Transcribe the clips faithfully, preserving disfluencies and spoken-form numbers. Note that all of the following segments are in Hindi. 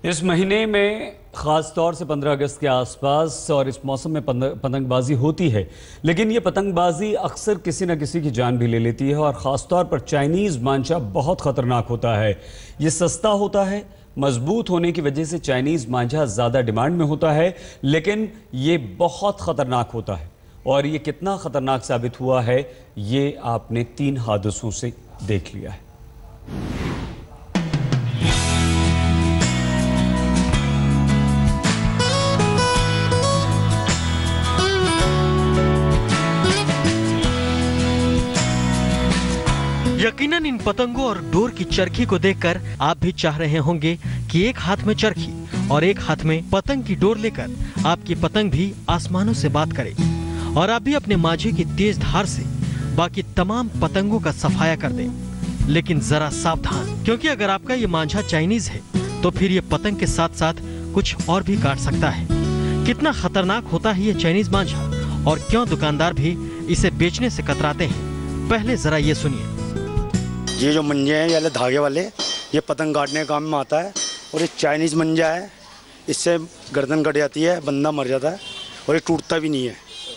इस महीने में ख़ास तौर से पंद्रह अगस्त के आसपास और इस मौसम में पतंगबाजी होती है, लेकिन ये पतंगबाजी अक्सर किसी न किसी की जान भी ले लेती है और ख़ास तौर पर चाइनीज़ मांझा बहुत ख़तरनाक होता है। ये सस्ता होता है, मजबूत होने की वजह से चाइनीज़ मांझा ज़्यादा डिमांड में होता है, लेकिन ये बहुत ख़तरनाक होता है। और ये कितना ख़तरनाक साबित हुआ है ये आपने तीन हादसों से देख लिया है। यकीनन इन पतंगों और डोर की चरखी को देखकर आप भी चाह रहे होंगे कि एक हाथ में चरखी और एक हाथ में पतंग की डोर लेकर आपकी पतंग भी आसमानों से बात करे और आप भी अपने मांझे की तेज धार से बाकी तमाम पतंगों का सफाया कर दें। लेकिन जरा सावधान, क्योंकि अगर आपका ये मांझा चाइनीज है तो फिर ये पतंग के साथ साथ कुछ और भी काट सकता है। कितना खतरनाक होता है ये चाइनीज मांझा और क्यों दुकानदार भी इसे बेचने से कतराते हैं, पहले जरा ये सुनिए। ये जो मंजे हैं ये धागे वाले, ये पतंग काटने के काम में आता है। और ये चाइनीज़ मंजा है, इससे गर्दन कट जाती है, बंदा मर जाता है और ये टूटता भी नहीं है,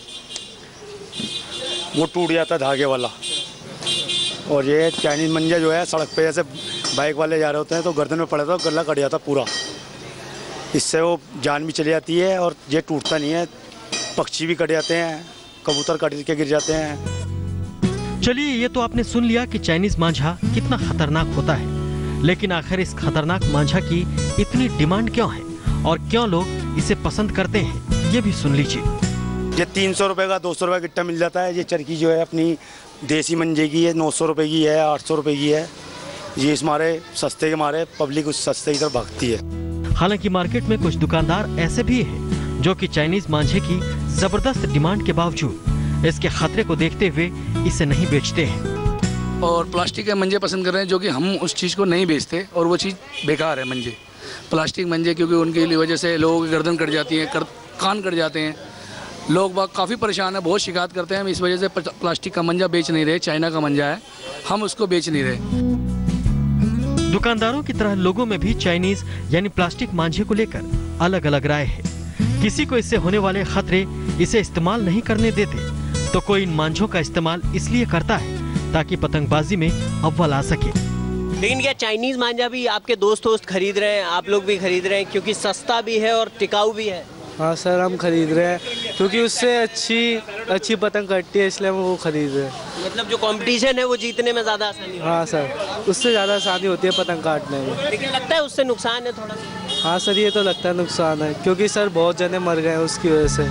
वो टूट जाता है धागे वाला। और ये चाइनीज़ मंजा जो है सड़क पे जैसे बाइक वाले जा रहे होते हैं तो गर्दन में पड़ता है तो गला कट जाता पूरा, इससे वो जान भी चली जाती है और ये टूटता नहीं है। पक्षी भी कट जाते हैं, कबूतर कट के गिर जाते हैं। चलिए, ये तो आपने सुन लिया कि चाइनीज मांझा कितना खतरनाक होता है, लेकिन आखिर इस खतरनाक मांझा की इतनी डिमांड क्यों है और क्यों लोग इसे पसंद करते हैं, ये भी सुन लीजिए। ये तीन सौ रुपये का दो सौ रुपये गिट्टा मिल जाता है। ये चरखी जो है अपनी देसी मंजे की है, नौ सौ रुपये की है, आठ सौ रुपये की है। ये इस मारे सस्ते के मारे पब्लिक उस सस्ते की तरफ भागती है। हालांकि मार्केट में कुछ दुकानदार ऐसे भी हैं जो कि चाइनीज मांझे की जबरदस्त डिमांड के बावजूद इसके खतरे को देखते हुए इसे नहीं बेचते हैं। और प्लास्टिक के मंजे पसंद कर रहे हैं, जो कि हम उस चीज़ को नहीं बेचते और वो चीज़ बेकार है। मंजे प्लास्टिक मंजे, क्योंकि उनकी वजह से लोगों की गर्दन कट जाती है, कर, कान कट जाते हैं, लोग बाग काफ़ी परेशान है, बहुत शिकायत करते हैं। हम इस वजह से प्लास्टिक का मंजा बेच नहीं रहे। चाइना का मंजा है, हम उसको बेच नहीं रहे। दुकानदारों की तरह लोगों में भी चाइनीज यानी प्लास्टिक मांझे को लेकर अलग अलग राय है। किसी को इससे होने वाले खतरे इसे इस्तेमाल नहीं करने देते, तो कोई इन मांझों का इस्तेमाल इसलिए करता है ताकि पतंगबाजी में अव्वल आ सके। लेकिन क्या चाइनीज मांझा भी आपके दोस्त दोस्त खरीद रहे हैं, आप लोग भी खरीद रहे हैं, क्योंकि सस्ता भी है और टिकाऊ भी है? हाँ सर, हम खरीद रहे हैं क्योंकि उससे अच्छी अच्छी पतंग कटती है, इसलिए हम वो खरीद रहे हैं। मतलब जो कंपटीशन है वो जीतने में ज़्यादा आसानी? हाँ सर, उससे ज़्यादा आसानी होती है पतंग काटने में। लेकिन लगता है उससे नुकसान है थोड़ा सा? हाँ सर, ये तो लगता है नुकसान है, क्योंकि सर बहुत जने मर गए हैं उसकी वजह से।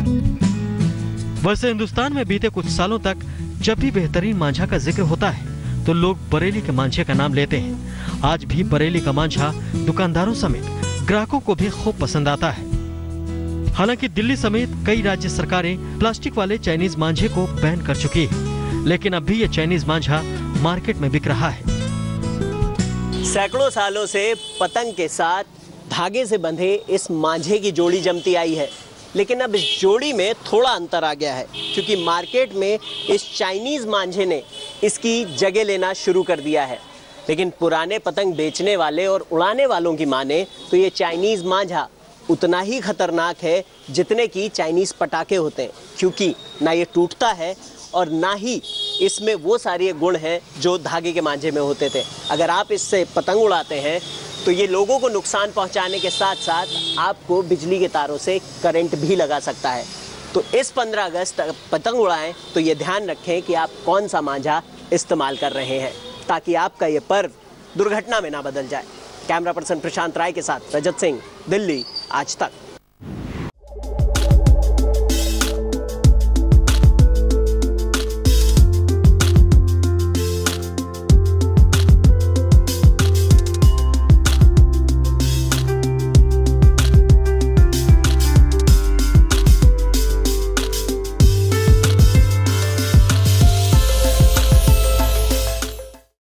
वैसे हिंदुस्तान में बीते कुछ सालों तक जब भी बेहतरीन मांझा का जिक्र होता है तो लोग बरेली के मांझे का नाम लेते हैं। आज भी बरेली का मांझा दुकानदारों समेत ग्राहकों को भी खूब पसंद आता है। हालांकि दिल्ली समेत कई राज्य सरकारें प्लास्टिक वाले चाइनीज मांझे को बैन कर चुकी है, लेकिन अब भी ये चाइनीज मांझा मार्केट में बिक रहा है। सैकड़ों सालों से पतंग के साथ धागे से बंधे इस मांझे की जोड़ी जमती आई है, लेकिन अब इस जोड़ी में थोड़ा अंतर आ गया है, क्योंकि मार्केट में इस चाइनीज मांझे ने इसकी जगह लेना शुरू कर दिया है। लेकिन पुराने पतंग बेचने वाले और उड़ाने वालों की माने तो ये चाइनीज मांझा उतना ही खतरनाक है जितने की चाइनीज पटाखे होते हैं, क्योंकि ना ये टूटता है और ना ही इसमें वो सारे गुण हैं जो धागे के मांझे में होते थे। अगर आप इससे पतंग उड़ाते हैं तो ये लोगों को नुकसान पहुंचाने के साथ साथ आपको बिजली के तारों से करंट भी लगा सकता है। तो इस पंद्रह अगस्त पतंग उड़ाएं तो ये ध्यान रखें कि आप कौन सा मांझा इस्तेमाल कर रहे हैं, ताकि आपका ये पर्व दुर्घटना में ना बदल जाए। कैमरा पर्सन प्रशांत राय के साथ रजत सिंह, दिल्ली आज तक।